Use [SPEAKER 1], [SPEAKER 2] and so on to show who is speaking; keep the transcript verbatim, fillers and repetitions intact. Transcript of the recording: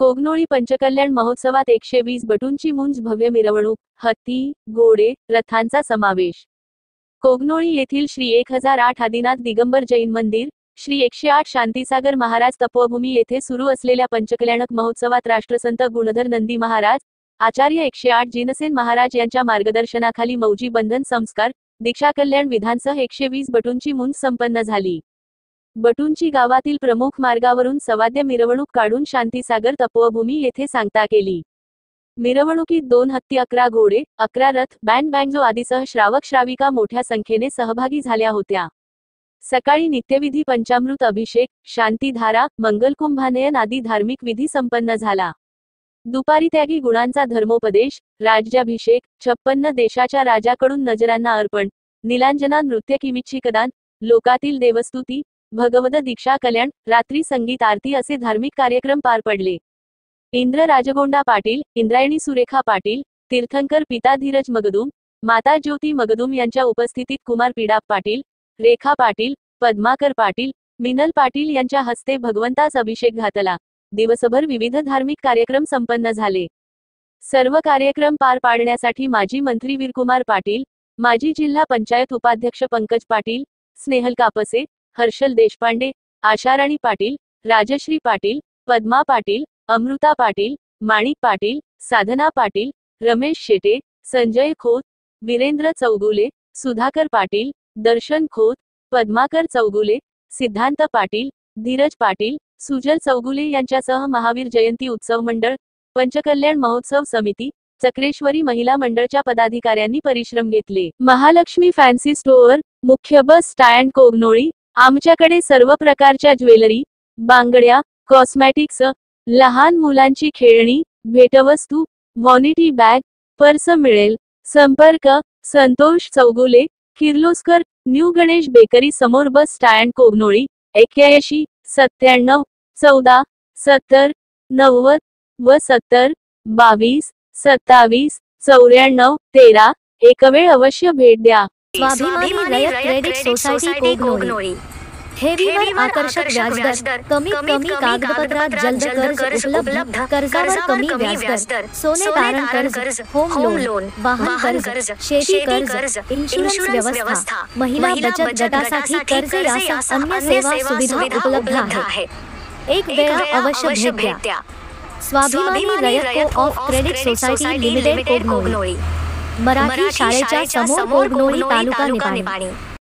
[SPEAKER 1] कोगनोळी पंचकल्याण महोत्सवात एकशे वीस बटूंची मुंज भव्य मिरवणूक, हत्ती, घोडे, रथांचा समावेश। कोगनोळी येथील श्री एक हजार आठ आदिनाथ दिगंबर जैन मंदिर, श्री एकशे आठ शांतीसागर महाराज तपोभूमी येथे सुरू असलेल्या पंचकल्याणक महोत्सवात राष्ट्रसंत गुणधर नंदी महाराज, आचार्य एकशे आठ जिनसेन महाराज यांच्या मार्गदर्शनाखाली मौजी बंधन संस्कार, दीक्षा कल्याण विधानसह एकशे वीस बटूंची मुंज संपन्न झाली। बटूंची गावातील प्रमुख मार्गावरून सवाद्य मिरवणूक काढून शांतीसागर तपोभूमी येथे सांगता केली। मिरवणुकीत दोन हत्ती, अकरा घोडे, अकरा रथ, बँड बँजो आदीसह श्रावक श्राविका मोठ्या संख्येने सहभागी झाल्या होत्या। सकाळी नित्यविधी पंचामृत अभिषेक, शांतीधारा, मंगलकुंभानयन आदी धार्मिक विधी संपन्न झाला। दुपारी त्यागी गुणांचा धर्मोपदेश, राज्याभिषेक, छप्पन्न देशाच्या राजाकडून नजरांना अर्पण, नीलांजना नृत्य किमिच्छिकदान, लोकातील देवस्तुती, भगवद दीक्षा कल्याण, रात्री संगीत आरती असे धार्मिक कार्यक्रम पार पडले। इंद्र राजगोंडा पाटील, इंद्रायणी सुरेखा पाटील, तीर्थंकर पिता धीरज मगदूम, माता ज्योती मगदूम यांच्या उपस्थितीत कुमार पिडाप पाटील, रेखा पाटील, पद्माकर पाटील, मिनल पाटील यांच्या हस्ते भगवंतास अभिषेक घातला। दिवसभर विविध धार्मिक कार्यक्रम संपन्न झाले। सर्व कार्यक्रम पार पाडण्यासाठी माजी मंत्री वीरकुमार पाटील, माजी जिल्हा पंचायत उपाध्यक्ष पंकज पाटील, स्नेहल कापसे, हर्षल देशपांडे, आशाराणी पाटील, राजश्री पाटील, पद्मा पाटील, अमृता पाटील, माणिक पाटील, साधना पाटील, रमेश शेटे, संजय खोत, वीरेंद्र चौगुले, सुधाकर पाटील, दर्शन खोत, पद्माकर चौगुले, सिद्धांत पाटील, धीरज पाटील, सुजल चौगुले यांच्यासह महावीर जयंती उत्सव मंडळ, पंचकल्याण महोत्सव समिती, चक्रेश्वरी महिला मंडळच्या पदाधिकाऱ्यांनी परिश्रम घेतले। महालक्ष्मी फॅन्सी स्टोअर, मुख्य बस स्टँड कोगनोळी। आमच्याकडे सर्व प्रकारच्या ज्वेलरी, बांगड्या, कॉस्मॅटिक्स, लहान मुलांची खेळणी, भेटवस्तू, व्हॅनिटी बॅग, पर्स मिळेल। संपर्क संतोष चौगुले, किर्लोस्कर, न्यू गणेश बेकरी समोर, बस स्टँड कोगनोळी, एक्क्याऐंशी सत्त्याण्णव चौदा सत्तर नव्वद व सत्तर बावीस सत्तावीस चौऱ्याण्णव तेरा। एक वेळ अवश्य भेट द्या।
[SPEAKER 2] स्वाभिमानी रयत क्रेडिट सोसायटी कोगनोळी। ठेवीवर आकर्षक व्याजदर, कमीत कमी कागदपत्रात जलद कर्ज उपलब्ध, कर्जावर कमी व्याजदर, सोने तारण कर्ज, होम लोन, वाहन कर्ज, शेती कर्ज, इन्शुरन्स व्यवस्था, महिला बचत गटासाठी कर्ज यासह अन्य सेवा सुविधा उपलब्ध आहे। एक वेळ अवश्य भेट द्या। Swabhimani Rayat co-op credit society limited Kognoli, Marathi शाळेच्या समोर, कोगनोळी, तालुका निपाणी।